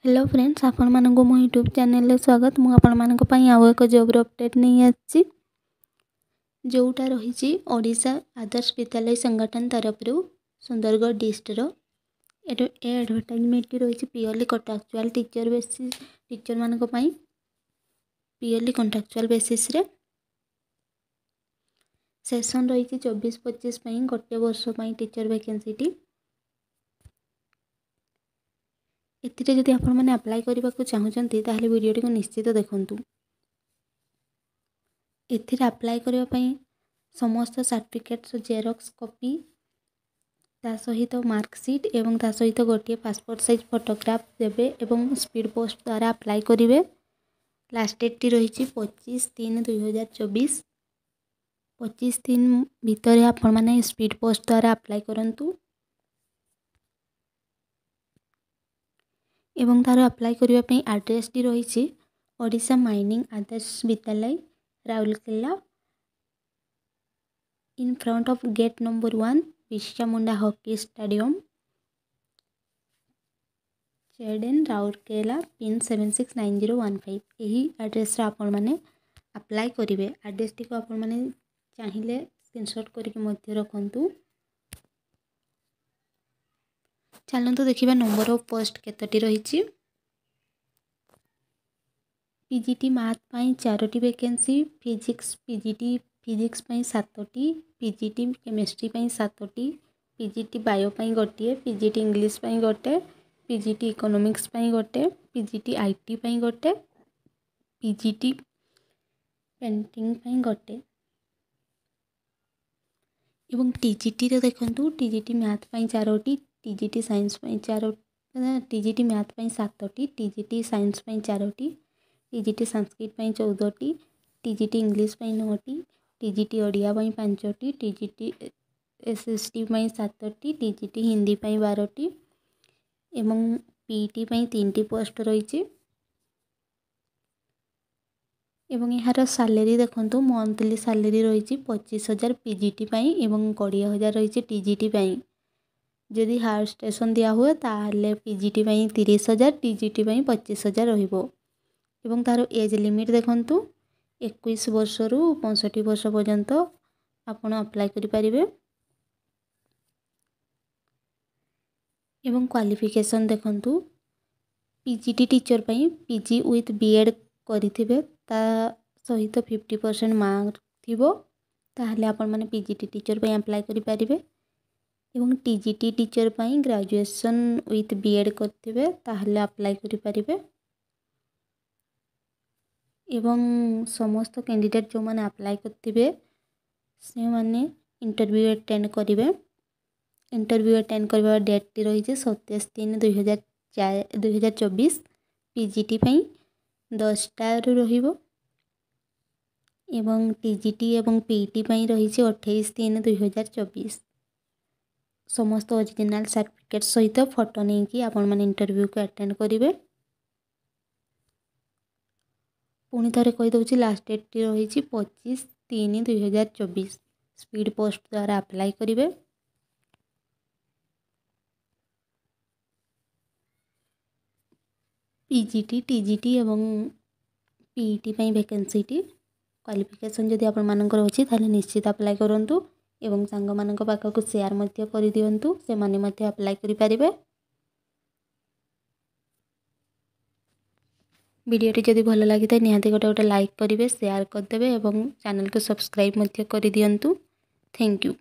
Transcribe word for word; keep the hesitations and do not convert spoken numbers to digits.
Hello friends, आपण मानक मो यूट्यूब चैनल स्वागत। मु आपण मानक पई आउ एक जॉब अपडेट नहीं आछि जोटा रही ओडिशा आदर्श विद्यालय संगठन तरफ सुंदरगढ़ डिस्ट्रिक्ट रो एडवर्टाइजमेंट रही purely contractual teacher basis teacher मानक पई पियरली कॉन्ट्रैक्चुअल बेसिस रे सेशन रही चौबीस पच्चीस पई गोटे वर्ष पई टीचर वैकेंसी टी एथिरे जदि आपण माने अप्लाई करबा को चाहउचंती ताहले वीडियो को निश्चित देखंतु। एथिरे अप्लाई करबा पई समस्त सर्टिफिकेट्स जेरॉक्स कॉपी ता सहित मार्कशीट एवं ता सहित गोटे पासपोर्ट साइज फोटोग्राफ देबे एवं स्पीड पोस्ट द्वारा अप्लाई करिवे। लास्ट डेट टी रही पच्चीस तीन दुई हजार चौबीस। पच्चीस दिन भितर आपण माने स्पीड पोस्ट द्वारा अप्लाई करंतु एवं तार अप्लाई करबा पई एड्रेस टी रही Odisha mining Adarsha Vidyalaya Rourkela in front of gate number one Birsa Munda hockey stadium चेडेन Rourkela pin seven six nine zero one five. यही एड्रेस रे आपण माने अप्लाई करिवे। एड्रेस टी को आपण माने चाहिले स्क्रीनशॉट करके मध्य रखंतु। चलंतु देखिबा नंबर ऑफ पोस्ट केतटी रही। पीजीटी मैथ पई चारोटी वैकेंसी, फिजिक्स पीजीटी फिजिक्स पई सातटी, पीजीटी केमिस्ट्री पई सातटी, पीजीटी बायो पई गोटे, पीजीटी इंग्लिश पई गोटे, पीजीटी इकोनॉमिक्स पई गोटे, पीजीटी आईटी पई गोटे, पीजीटी पेंटिंग पई गोटे एवं टीजीटी रे देखंतु टीजीटी मैथ पई चारोटी, टीजीटी साइंस पई चारो टीजीटी मैथ पई सातटी, टीजीटी साइंस पई चारोटी, टीजीटी संस्कृत पई चौदहटी, टीजीटी इंग्लिश पई नौटी, टीजीटी ओडिया पई पांचटी, टीजीटी एसएसटी पई सातटी, टीजीटी हिंदी पई बारटी एवं पीटी पई तीनटी पोस्ट रही। एवं यार सैलरी देखंतु मंथली सैलरी रही पच्चीस हजार पीजीटी पई एवं कोड़े हजार रही टीजीटी पई। जदि हायर स्टेशन दिया हुए ताहले पीजीटी पई तीस हजार, टीजीटी पई पच्चीस हजार रहिबो। एवं तार एज लिमिट देखंतु इक्कीस वर्ष रु पैंसठ वर्ष पर्यंत आपण अप्लाई करि परिबे। एवं क्वालिफिकेशन देखंतु पीजीटी टीचर पई पीजी विथ बीएड करिथिबे ता सहित फिफ्टी परसेंट मार्क थिबो ताहले आपण माने पीजीटी टीचर पई अप्लाई करि परिबे। एवं टीजीटी टीचर पई ग्रेजुएशन विथ बीएड करथिबे ताहले अप्लाई करि परिबे। एवं समस्त कैंडिडेट जो माने अप्लाई करथिबे से माने इंटरव्यू अटेंड करिवे। इंटरव्यू अटेंड करबा डेट टी रही सत्ताईस तीन दुई हजार चौबीस। पीजीटी पई दस टा रु रहिबो एवं टीजीटी एवं पीटी पई रही अट्ठाईस तीन दुई हजार चौबीस। समस्त ओरिजिनल सर्टिफिकेट सहित फोटो नहीं कि आपण माने इंटरव्यू को अटेंड करिवे। पुणी थे कही दूसरी लास्ट डेट टी रही पच्चीस तीन दुई हजार चौबीस। स्पीड पोस्ट द्वारा अप्लाई करिवे। पीजीटी टीजीटी एवं पीईटी पई वैकेंसी टी क्वालिफिकेशन जदि आपण मानकर अछि ताले निश्चित अप्लाई करंतु एवं सांग मानक पाखक शेयर मध्य करि दियंतु से माने मध्य अप्लाई करि परिबे। वीडियो टी जदि भल लागि निहाती गोटे गोटे लाइक करेंगे, शेयर करदे और चैनल को सब्सक्राइब मध्य कर दियंतु। Thank you.